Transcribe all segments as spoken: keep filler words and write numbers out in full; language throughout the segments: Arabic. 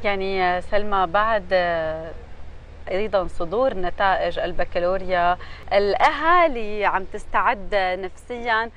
يعني سلمى، بعد ايضا صدور نتائج البكالوريا، الاهالي عم تستعد نفسيا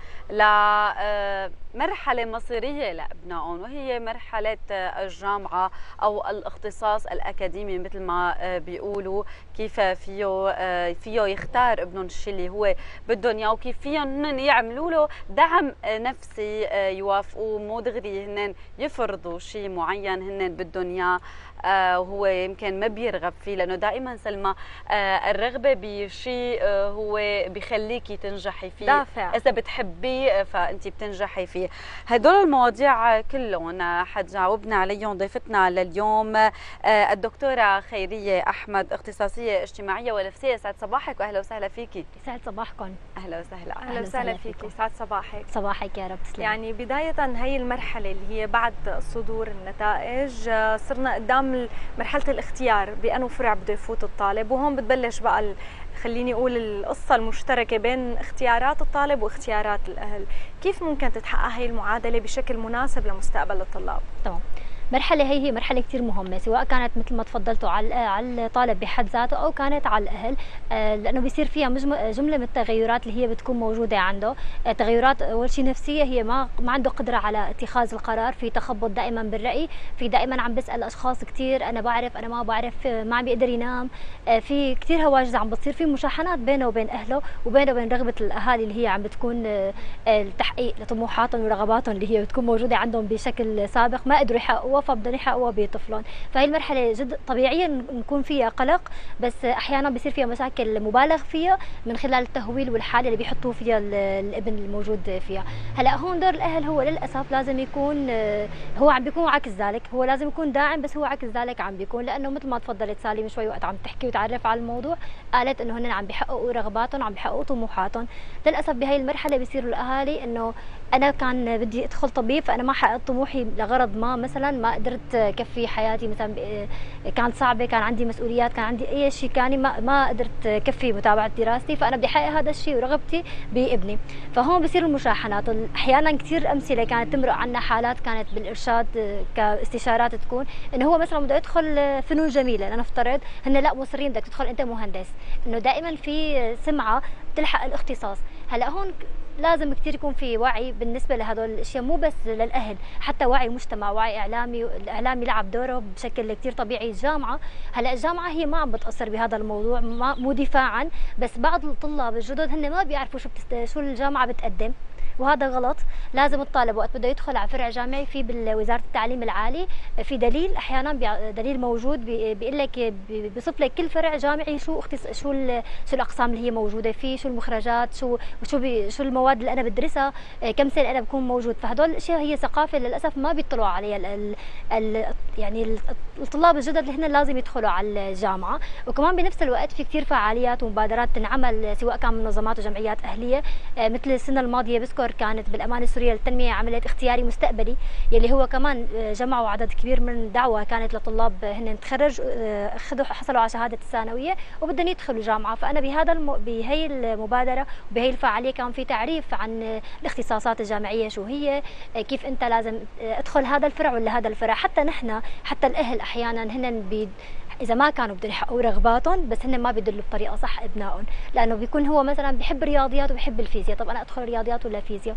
لمرحله مصيريه لابنائهم، وهي مرحله الجامعه او الاختصاص الاكاديمي مثل ما بيقولوا. كيف فيه فيه يختار ابنهم الشيء اللي هو بدهم اياه، وكيف فيهم هن يعملوا له دعم نفسي، يوافقوه مو دغري هن يفرضوا شيء معين هن بدهم اياه وهو يمكن ما بيرغب فيه. لانه دائما سلمى الرغبه بشيء هو بيخليكي تنجحي فيه، دافع. اذا بتحبيه فانت بتنجحي فيه. هدول المواضيع كلهم حتجاوبنا عليهم ضيفتنا لليوم الدكتوره خيريه احمد، اختصاصيه اجتماعيه ونفسيه. سعد صباحك واهلا وسهلا فيكي. سعد صباحكم. اهلا وسهلا. اهلا وسهلا فيكي. سعد صباحك. صباحك يا رب. تسلم. يعني بدايه هي المرحله اللي هي بعد صدور النتائج، صرنا قدام مرحله الاختيار بأنه فرع بده يفوت الطالب، وهون بتبلش بقى خليني اقول القصه المشتركه بين اختيارات الطالب واختيارات الاهل. كيف ممكن تتحقق هي المعادله بشكل مناسب لمستقبل الطلاب؟ تمام. مرحلة هي هي مرحلة كثير مهمة، سواء كانت مثل ما تفضلتوا على على الطالب بحد ذاته أو كانت على الأهل، لأنه بيصير فيها جملة من التغيرات اللي هي بتكون موجودة عنده. تغيرات أول شيء نفسية، هي ما ما عنده قدرة على اتخاذ القرار، في تخبط دائما بالرأي، في دائما عم بسأل أشخاص كثير، أنا بعرف أنا ما بعرف، ما عم بيقدر ينام، في كثير هواجس عم بتصير، في مشاحنات بينه وبين أهله وبينه وبين رغبة الأهالي اللي هي عم بتكون التحقيق لطموحاتهم ورغباتهم اللي هي بتكون موجودة عندهم بشكل سابق ما قدروا يحققوها، فبدهم يحققوها بطفلهم. فهي المرحله جد طبيعيه نكون فيها قلق، بس احيانا بصير فيها مشاكل مبالغ فيها من خلال التهويل والحاله اللي بيحطوه فيها الابن الموجود فيها. هلا هون دور الاهل هو للاسف لازم يكون، هو عم بيكون عكس ذلك، هو لازم يكون داعم، بس هو عكس ذلك عم بيكون، لانه مثل ما تفضلت سالي من شوي وقت عم تحكي وتعرف على الموضوع، قالت انه هن عم بيحققوا رغباتهم، عم بيحققوا طموحاتهم. للاسف بهي المرحله بيصيروا الاهالي انه انا كان بدي ادخل طبيب، فانا ما حققت طموحي لغرض ما، مثلا ما قدرت كفي حياتي، مثلا كانت صعبه، كان عندي مسؤوليات، كان عندي اي شيء كان ما ما قدرت كفي متابعه دراستي، فانا بدي احقق هذا الشيء ورغبتي بابني. فهون بصير المشاحنات. احيانا كثير امثله كانت تمرق عنا، حالات كانت بالارشاد كاستشارات تكون انه هو مثلا بده يدخل فنون جميله، لنفترض هن لا مصرين بدك تدخل انت مهندس، انه دائما في سمعه بتلحق الاختصاص. هلا هون لازم كثير يكون في وعي بالنسبه لهدول الاشياء، مو بس للاهل، حتى وعي مجتمع، وعي اعلامي، الاعلام يلعب دوره بشكل كثير طبيعي. الجامعه هلا الجامعه هي ما عم بتاثر بهذا الموضوع، ما مو دفاعا، بس بعض الطلاب الجدد هن ما بيعرفوا شو بتست... شو الجامعه بتقدم، وهذا غلط. لازم الطالب وقت بده يدخل على فرع جامعي في بوزاره التعليم العالي في دليل، احيانا دليل موجود بيقول لك، بيصف لك كل فرع جامعي شو اختص... شو ال... شو الاقسام اللي هي موجوده فيه، شو المخرجات، شو شو بي... شو المواد اللي انا بدرسها، كم سنه انا بكون موجود. فهدول الاشياء هي ثقافه للاسف ما بيطلعوا عليها ال... ال... يعني الطلاب الجدد اللي هن لازم يدخلوا على الجامعه. وكمان بنفس الوقت في كثير فعاليات ومبادرات تنعمل، سواء كان من منظمات وجمعيات اهليه، مثل السنه الماضيه بذكر كانت بالامانه السوريه للتنميه عملت اختياري مستقبلي، يلي هو كمان جمعوا عدد كبير من دعوه كانت لطلاب هن تخرج اخذوا حصلوا على شهاده الثانويه وبدهم يدخلوا جامعه. فانا بهذا الم... بهي المبادره وبهي الفعاليه كان في تعريف عن الاختصاصات الجامعيه شو هي، كيف انت لازم ادخل هذا الفرع ولا هذا الفرع. حتى نحن حتى الاهل احيانا هن بي اذا ما كانوا بدهم يحققوا رغباتهم، بس هن ما بيدلوا بطريقه صح ابنائهم، لانه بيكون هو مثلا بحب الرياضيات وبحب الفيزياء، طب انا ادخل رياضيات ولا فيزياء؟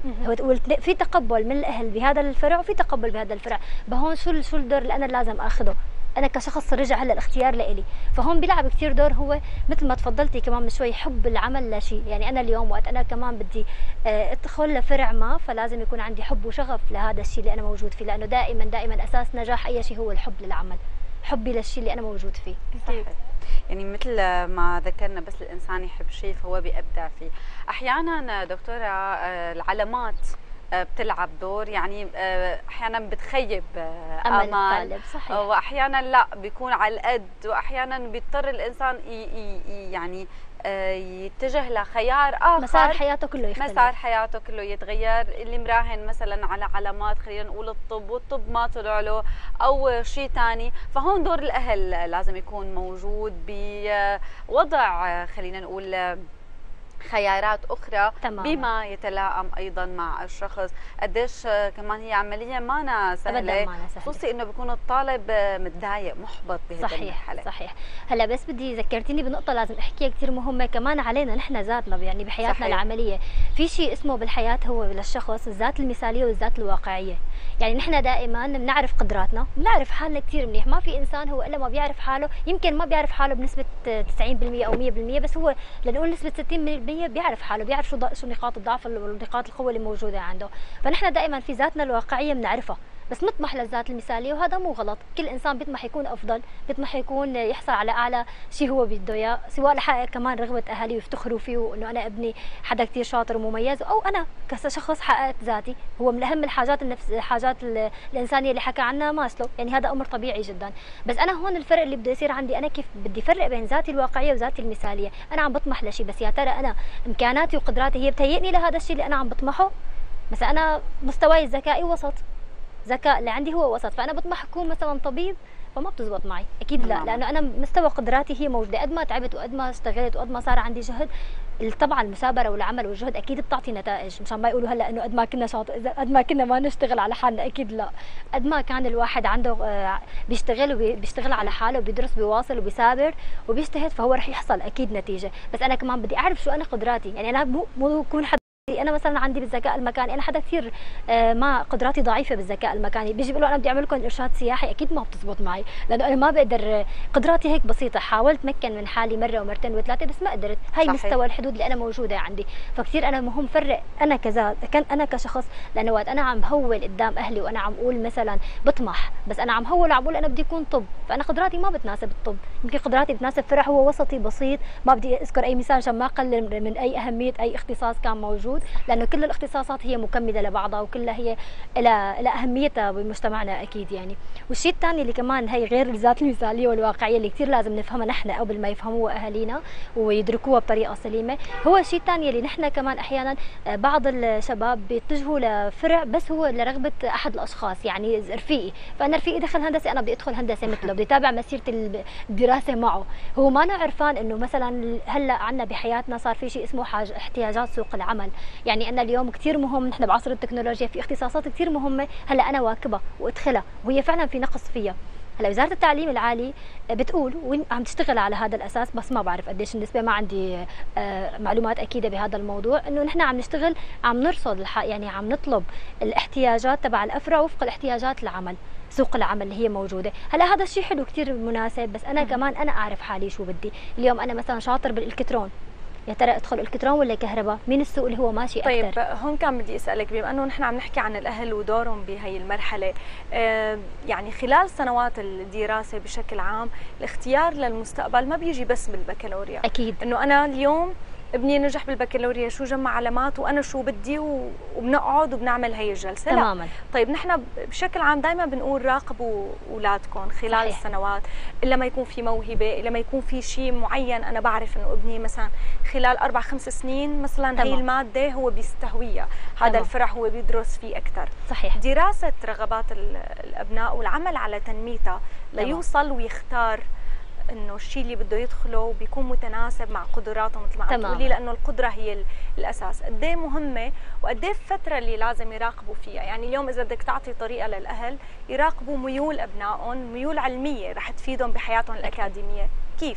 هو في تقبل من الاهل بهذا الفرع وفي تقبل بهذا الفرع، بهون شو شو الدور اللي انا لازم اخذه انا كشخص رجع هلا الاختيار لإلي. فهون بيلعب كثير دور، هو مثل ما تفضلتي كمان من شوي، حب العمل لشيء. يعني انا اليوم وقت انا كمان بدي ادخل لفرع ما، فلازم يكون عندي حب وشغف لهذا الشيء اللي انا موجود فيه، لانه دائما دائما اساس نجاح اي شيء هو الحب للعمل، حبي للشيء اللي انا موجود فيه. صحيح. يعني مثل ما ذكرنا، بس الانسان يحب شيء فهو بيبدع فيه. احيانا دكتوره العلامات بتلعب دور، يعني احيانا بتخيب امال، صحيح. واحيانا لا بيكون على القد، واحيانا بيضطر الانسان يعني يتجه لخيار اخر، مسار حياته كله يختلف، مسار حياته كله يتغير. اللي مراهن مثلا على علامات خلينا نقول الطب، والطب ما طلع له او شيء ثاني، فهون دور الاهل لازم يكون موجود بوضع خلينا نقول خيارات اخرى تماما. بما يتلائم ايضا مع الشخص. قديش كمان هي عمليه ما سهله، خصوصي انه بيكون الطالب متضايق محبط بهذه المرحله. صحيح. هلا بس بدي ذكرتيني بنقطه لازم احكيها كثير مهمه كمان علينا نحن ذاتنا، يعني بحياتنا صحيح. العمليه في شيء اسمه بالحياه هو للشخص الذات المثاليه والذات الواقعيه. يعني نحن دائما بنعرف قدراتنا، بنعرف حالنا كثير منيح، ما في انسان هو الا ما بيعرف حاله، يمكن ما بيعرف حاله بنسبه تسعين بالمئة او مئة بالمئة، بس هو لنقول نسبه ستين بالمئة بيعرف حاله، بيعرف شو شو نقاط الضعف ونقاط القوه اللي موجوده عنده. فنحن دائما في ذاتنا الواقعيه بنعرفها، بس نطمح للذات المثاليه وهذا مو غلط. كل انسان بيطمح يكون افضل، بيطمح يكون يحصل على اعلى شيء هو بده اياه، سواء لحقق كمان رغبه اهالي ويفتخروا فيه وانه انا ابني حدا كثير شاطر ومميز، او انا كشخص حققت ذاتي. هو من اهم الحاجات النفس الحاجات الانسانيه اللي حكى عنها ماسلو، يعني هذا امر طبيعي جدا. بس انا هون الفرق اللي بده يصير عندي انا كيف بدي فرق بين ذاتي الواقعيه وذاتي المثاليه. انا عم بطمح لشيء، بس يا ترى انا امكاناتي وقدراتي هي بتهيئني لهذا الشيء اللي انا عم بطمحه؟ مثلا انا مستواي الذكائي وسط، ذكاء اللي عندي هو وسط، فانا بطمح اكون مثلا طبيب، فما بتزبط معي اكيد لا، لانه انا مستوى قدراتي هي موجوده. قد ما تعبت وقد ما اشتغلت وقد ما صار عندي جهد، طبعا المثابره والعمل والجهد اكيد بتعطي نتائج، مشان ما يقولوا هلا انه قد ما كنا شاطر، اذا قد ما كنا ما نشتغل على حالنا، اكيد لا. قد ما كان الواحد عنده بيشتغل وبيشتغل على حاله وبيدرس بيواصل وبيثابر وبيجتهد، فهو رح يحصل اكيد نتيجه. بس انا كمان بدي اعرف شو انا قدراتي، يعني انا مو مو اكون حد انا مثلا عندي بالذكاء المكاني، انا حدا كثير ما قدراتي ضعيفه بالذكاء المكاني، بيجي بيقول له انا بدي اعمل لكم ارشاد سياحي، اكيد ما بتزبط معي، لانه انا ما بقدر، قدراتي هيك بسيطه. حاولت مكن من حالي مره ومرتين وثلاثه بس ما قدرت، هاي صحيح. مستوى الحدود اللي انا موجوده عندي. فكثير انا مهم فرق انا كذا كان انا كشخص، لانه وقت انا عم هول قدام اهلي وانا عم اقول مثلا بطمح، بس انا عم هول وعم بقول انا بدي اكون طب، فانا قدراتي ما بتناسب الطب، يمكن قدراتي بتناسب فرع هو وسطي بسيط. ما بدي اذكر اي مثال عشان ما اقلل من اي اهميه اي اختصاص كان موجود، لانه كل الاختصاصات هي مكمله لبعضها وكلها هي لها اهميتها بمجتمعنا اكيد يعني. والشيء الثاني اللي كمان هي غير الذات المثاليه والواقعيه اللي كثير لازم نفهمها نحن قبل ما يفهموها اهالينا ويدركوها بطريقه سليمه، هو الشيء الثاني اللي نحن كمان احيانا بعض الشباب بيتجهوا لفرع بس هو لرغبه احد الاشخاص، يعني رفيقي، فانا رفيقي دخل هندسه انا بدي ادخل هندسه مثله، بدي اتابع مسيره الدراسه معه، هو ما أنا عرفان انه مثلا هلا عندنا بحياتنا صار في شيء اسمه حاجه احتياجات سوق العمل، يعني انا اليوم كثير مهم، نحن بعصر التكنولوجيا في اختصاصات كثير مهمه هلا انا واكبها وادخلها وهي فعلا في نقص فيها. هلا وزاره التعليم العالي بتقول وعم تشتغل على هذا الاساس، بس ما بعرف قديش النسبه، ما عندي معلومات اكيده بهذا الموضوع، انه نحن عم نشتغل عم نرصد الحق، يعني عم نطلب الاحتياجات تبع الافرع وفق الاحتياجات العمل، سوق العمل اللي هي موجوده. هلا هذا الشيء حلو كثير مناسب، بس انا كمان انا اعرف حالي شو بدي. اليوم انا مثلا شاطر بالالكترون، يا ترى ادخل الكترون ولا كهرباء؟ مين السوق اللي هو ماشي طيب اكثر؟ طيب هون كان بدي اسالك، بما انه نحن عم نحكي عن الاهل ودورهم بهي المرحله، آه يعني خلال سنوات الدراسه بشكل عام الاختيار للمستقبل ما بيجي بس بالبكالوريا، اكيد انه انا اليوم ابني نجح بالبكالوريا، شو جمع علامات وانا شو بدي، وبنقعد وبنعمل هي الجلسه تماما. لا. طيب نحن بشكل عام دائما بنقول راقبوا اولادكم خلال صحيح. السنوات، الا ما يكون في موهبه، الا ما يكون في شيء معين انا بعرف انه ابني مثلا خلال اربع خمس سنين مثلا تمام. هي الماده هو بيستهويها، هذا تمام. الفرع هو بيدرس فيه اكثر. صحيح. دراسه رغبات الابناء والعمل على تنميتها ليوصل ويختار انه الشيء اللي بده يدخله بيكون متناسب مع قدراته مثل ما عم تقولي، لانه القدره هي الاساس. قد ايه مهمه وقد ايه الفتره اللي لازم يراقبوا فيها، يعني اليوم اذا بدك تعطي طريقه للاهل يراقبوا ميول ابنائهم، ميول علميه رح تفيدهم بحياتهم الاكاديميه، كيف؟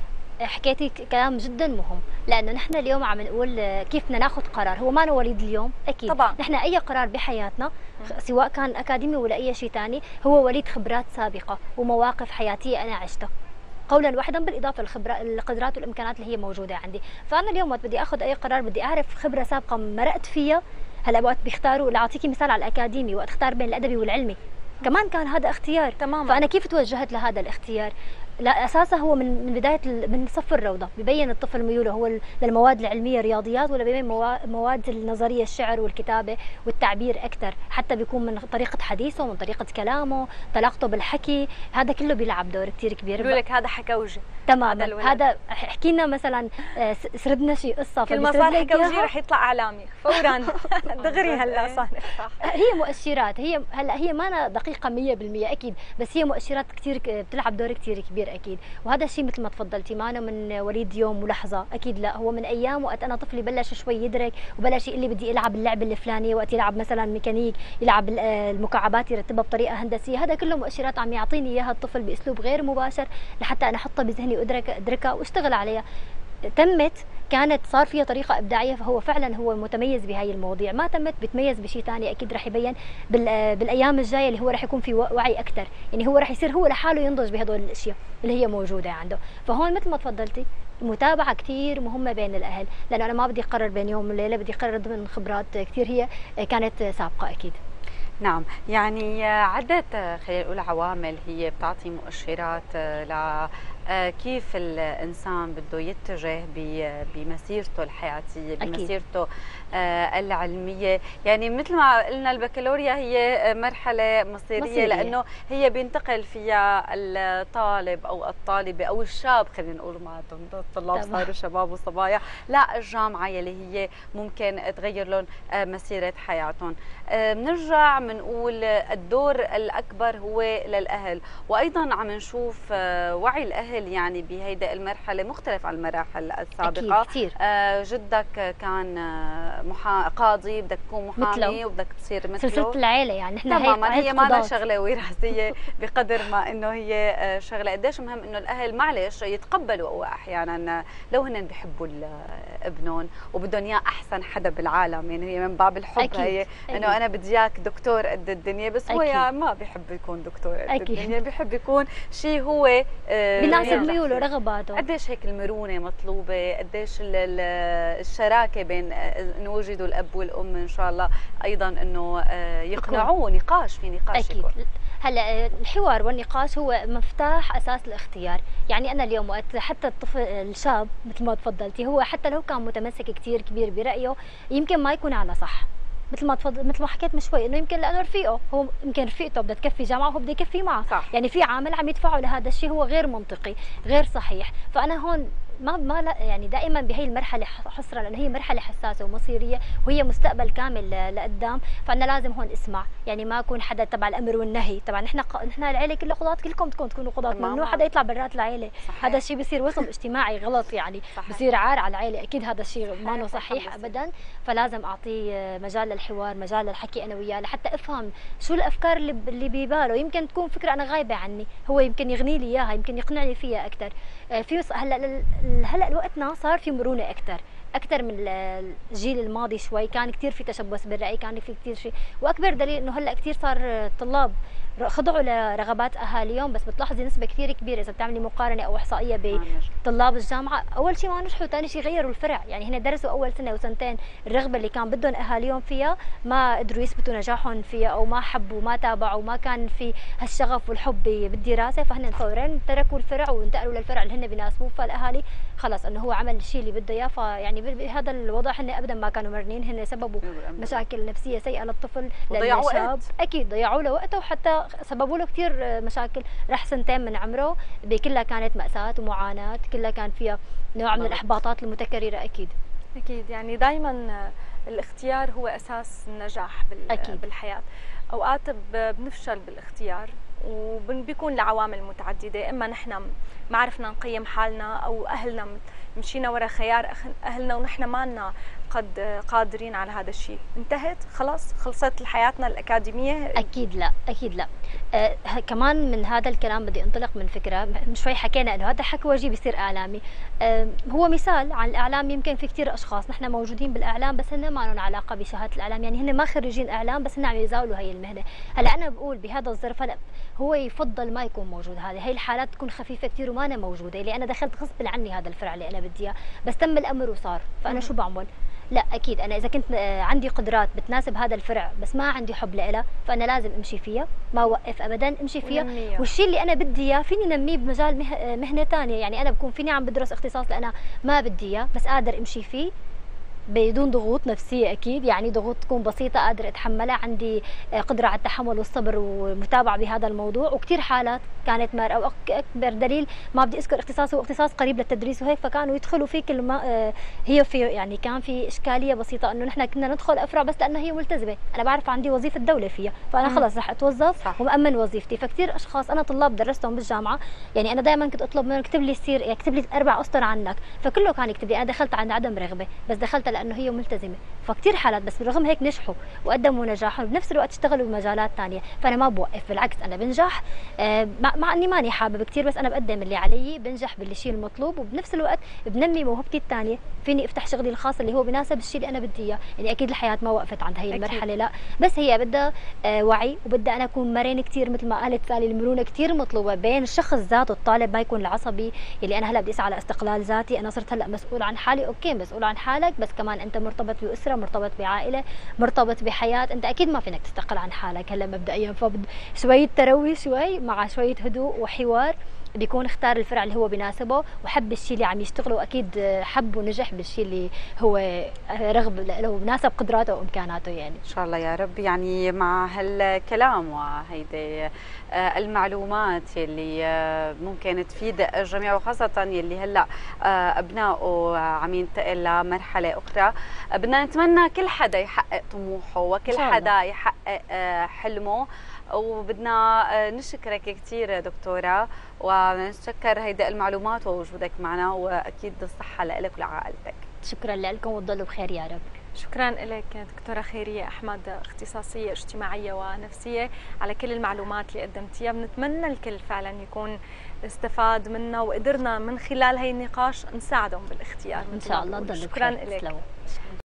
حكيتي كلام جدا مهم، لانه نحن اليوم عم نقول كيف بدنا ناخذ قرار، هو ما وليد اليوم اكيد طبعا. نحن اي قرار بحياتنا سواء كان اكاديمي ولا اي شيء ثاني هو وليد خبرات سابقه ومواقف حياتيه انا عشتها قولا واحدا، بالاضافه للخبرات القدرات والامكانات اللي هي موجوده عندي. فانا اليوم وقت بدي اخذ اي قرار بدي اعرف خبره سابقه مرقت فيها. هلا وقت بيختاروا، لاعطيكي مثال على الاكاديمي، وقت اختار بين الادبي والعلمي كمان كان هذا اختيار تماما. فانا كيف توجهت لهذا الاختيار؟ لا اساسا هو من من بدايه من صف الروضه ببين الطفل ميوله هو للمواد العلميه الرياضيات، ولا ببين مواد النظريه الشعر والكتابه والتعبير اكثر، حتى بيكون من طريقه حديثه، من طريقه كلامه، طلاقته بالحكي، هذا كله بيلعب دور كثير كبير. بيقول لك هذا حكوجي تماما، هذا احكي لنا مثلا سردنا شيء قصه، كل ما صار حكوجي رح يطلع اعلامي فورا دغري. هلا صار هي مؤشرات، هي هلا هي ما دقيقه مية بالمية اكيد، بس هي مؤشرات كثير بتلعب دور كثير كبير. كثير اكيد. وهذا الشيء مثل ما تفضلتي ما من وليد يوم ولحظه، اكيد لا، هو من ايام وقت انا طفلي بلش شوي يدرك وبلش يقول لي بدي العب اللعبه الفلانيه، وقت يلعب مثلا ميكانيك، يلعب المكعبات يرتبها بطريقه هندسيه، هذا كله مؤشرات عم يعطيني اياها الطفل باسلوب غير مباشر لحتى انا احطها بذهني وادرك ادركها واشتغل عليها. تمت كانت صار فيها طريقه ابداعيه، فهو فعلا هو متميز بهاي المواضيع. ما تمت بتميز بشيء ثاني اكيد رح يبين بالايام الجايه اللي هو رح يكون في وعي اكثر، يعني هو رح يصير هو لحاله ينضج بهدول الاشياء اللي هي موجوده عنده. فهون مثل ما تفضلتي المتابعه كثير مهمه بين الاهل، لانه انا ما بدي اقرر بين يوم وليله، بدي اقرر ضمن خبرات كثير هي كانت سابقه اكيد. نعم، يعني عدة خلينا نقول عوامل هي بتعطي مؤشرات ل كيف الإنسان بده يتجه بمسيرته الحياتية، بمسيرته العلمية. يعني مثل ما قلنا البكالوريا هي مرحلة مصيرية, مصيرية لأنه هي بينتقل فيها الطالب أو الطالبة أو الشاب، خلينا نقول ما الطلاب صاروا شباب وصبايا، لا الجامعة يلي هي ممكن تغير لهم مسيرة حياتهم. بنرجع بنقول الدور الأكبر هو للأهل، وأيضا عم نشوف وعي الأهل يعني بهيدا المرحلة مختلف عن المراحل السابقة. أكيد كتير. آه جدك كان محا... قاضي، بدك تكون محامي وبدك تصير مثله، سلسلة العيلة يعني نحن تماما. هي ما شغلة وراثية بقدر ما انه هي شغلة قديش مهم انه الاهل معلش يتقبلوا احيانا لو هن بيحبوا ابنهم وبدهم اياه احسن حدا بالعالم، يعني هي من باب الحب. أكيد. هي انه انا بدي اياك دكتور قد الدنيا، بس هو يعني ما بيحب يكون دكتور قد أكيد. الدنيا، بيحب يكون شيء هو آه ميوله ورغباته. قديش هيك المرونه مطلوبه، قديش الشراكه بين انه وجدوا الاب والام ان شاء الله، ايضا انه يقنعوه، نقاش في نقاش اكيد يكون. هلا الحوار والنقاش هو مفتاح اساس الاختيار. يعني انا اليوم وقت حتى الطفل الشاب مثل ما تفضلتي هو حتى لو كان متمسك كثير كبير برايه يمكن ما يكون على صح، مثل ما تفضل مثل ما حكيت من شوي انه يمكن لانه رفيقه هو يمكن رفيقته بدها تكفي جامعه وهو بده يكفي معه، صح. يعني في عامل عم يدفعه لهذا الشيء هو غير منطقي غير صحيح. فانا هون ما ما يعني دائما بهي المرحله حصرا لان هي مرحله حساسه ومصيريه وهي مستقبل كامل لقدام، فانا لازم هون اسمع، يعني ما اكون حدا تبع الامر والنهي. طبعا نحن نحن العيله كلها قضاة، كلكم بدكم تكونوا قضاة، ممنوع حدا يطلع برات العيله. صحيح. هذا الشيء بصير وصم اجتماعي غلط، يعني صحيح. بصير عار على العيله، اكيد هذا الشيء ما هو صحيح ابدا. فلازم اعطيه مجال للحوار، مجال للحكي انا وياه لحتى افهم شو الافكار اللي اللي بباله. يمكن تكون فكره انا غايبه عني، هو يمكن يغني لي اياها، يمكن يقنعني فيها اكثر. في هلا هلا وقتنا صار في مرونه اكثر اكثر من الجيل الماضي شوي، كان كثير في تشبث بالراي، كان في كثير شيء. واكبر دليل انه هلا كثير صار الطلاب خضعوا لرغبات اهاليهم، بس بتلاحظي نسبه كثير كبيره اذا بتعملي مقارنه او احصائيه بطلاب الجامعه، اول شيء ما نجحوا، ثاني شيء غيروا الفرع. يعني هن درسوا اول سنه وسنتين الرغبه اللي كان بدهم اهاليهم فيها ما قدروا يثبتوا نجاحهم فيها، او ما حبوا ما تابعوا، ما كان في هالشغف والحب بالدراسه، فهن فورا تركوا الفرع وانتقلوا للفرع اللي هن بيناسبوه. فالاهالي خلص انه هو عمل الشيء اللي بده اياه، فيعني بهذا الوضع هن ابدا ما كانوا مرنين، هن سببوا مشاكل نفسيه سيئه للطفل للشاب، اكيد ضيعوا له وقته وحتى سببوا له كثير مشاكل. راح سنتين من عمره بكلها كانت مأساة ومعاناة، كلها كان فيها نوع من الإحباطات المتكررة. أكيد أكيد يعني دائما الاختيار هو أساس النجاح أكيد. بالحياة أوقات بنفشل بالاختيار وبيكون لعوامل متعددة، إما نحن ما عرفنا نقيم حالنا أو أهلنا مشينا ورا خيار أهلنا ونحن ما لنا قد قادرين على هذا الشيء، انتهت خلاص خلصت حياتنا الأكاديمية. أكيد لا أكيد لا. آه كمان من هذا الكلام بدي انطلق من فكرة من شوي حكينا إنه هذا حكي وجيه بيصير إعلامي. آه هو مثال عن الإعلام. يمكن في كثير أشخاص نحن موجودين بالإعلام بس هن ما لهم علاقة بشهادة الإعلام، يعني هن ما خريجين إعلام بس هن عم يزاولوا هي المهنة. هلا أنا بقول بهذا الظرف هلا هو يفضل ما يكون موجود، هذه هي الحالات تكون خفيفة كثير وما أنا موجودة، اللي أنا دخلت غصب عني هذا الفرع اللي أنا بدي إياه، بس تم الأمر وصار، فأنا شو بعمل؟ لا اكيد انا اذا كنت عندي قدرات بتناسب هذا الفرع بس ما عندي حب لها، فانا لازم امشي فيها، ما اوقف ابدا، امشي فيها. والشيء اللي انا بدي اياه فيني نميه بمجال مه... مهنه ثانيه. يعني انا بكون فيني عم بدرس اختصاص لأنا ما بدي اياه بس قادر امشي فيه، بدون ضغوط نفسيه اكيد، يعني ضغوط تكون بسيطه قادره اتحملها، عندي قدره على التحمل والصبر والمتابعه بهذا الموضوع. وكثير حالات كانت مرأة، واكبر دليل ما بدي اذكر اختصاص، هو اختصاص قريب للتدريس وهيك، فكانوا يدخلوا في كل ما هي في يعني كان في اشكاليه بسيطه انه نحن كنا ندخل افرع بس لانه هي ملتزمه، انا بعرف عندي وظيفه دوله فيها، فانا خلص رح اتوظف صح. ومأمن وظيفتي. فكثير اشخاص انا طلاب درستهم بالجامعه، يعني انا دائما كنت اطلب منهم اكتب لي سير، اكتب لي اربع اسطر عنك، فكله كان يكتب لي. انا دخلت عند عدم رغبه، بس دخلت لانه هي ملتزمه. فكثير حالات بس بالرغم هيك نجحوا وقدموا نجاحهم، بنفس الوقت اشتغلوا بمجالات ثانيه. فانا ما بوقف، بالعكس انا بنجح، آه مع اني ماني حابب كثير، بس انا بقدم اللي علي، بنجح بالشيء المطلوب، وبنفس الوقت بنمي موهبتي الثانيه، فيني افتح شغلي الخاص اللي هو بناسب الشيء اللي انا بدي اياه. يعني اكيد الحياه ما وقفت عند هي المرحله، لا، بس هي بدها آه وعي، وبدها انا اكون مرن كثير، مثل ما قالت سالي المرونه كثير مطلوبه بين الشخص ذاته، الطالب ما يكون العصبي اللي انا هلا بدي اسعى على استقلال ذاتي، انا صرت هلا مسؤول عن حالي. اوكي مسؤول عن حالك، بس كمان انت مرتبط باسره، مرتبط بعائله، مرتبط بحياه، انت اكيد ما فينك تستقل عن حالك هلا مبدئيا. فبد شويه تروي شوي مع شويه هدوء وحوار، بيكون اختار الفرع اللي هو بيناسبه وحب الشيء اللي عم يشتغله، واكيد حب ونجح بالشيء اللي هو رغب له بناسب قدراته وامكاناته. يعني ان شاء الله يا رب. يعني مع هالكلام وهيدي المعلومات اللي ممكن تفيد الجميع، وخاصه يلي هلا ابنائه عم ينتقل لمرحله اخرى، بدنا نتمنى كل حدا يحقق طموحه وكل حدا يحقق حلمه. وبدنا نشكرك كثير دكتوره، ونشكر هيدي المعلومات ووجودك معنا، واكيد الصحه لك ولعائلتك. شكرا لكم وتضلوا بخير يا رب. شكرا لك دكتوره خيريه احمد، اختصاصيه اجتماعيه ونفسيه، على كل المعلومات اللي قدمتيها. بنتمنى الكل فعلا يكون استفاد منها، وقدرنا من خلال هي النقاش نساعدهم بالاختيار ان شاء الله. شكرا لك.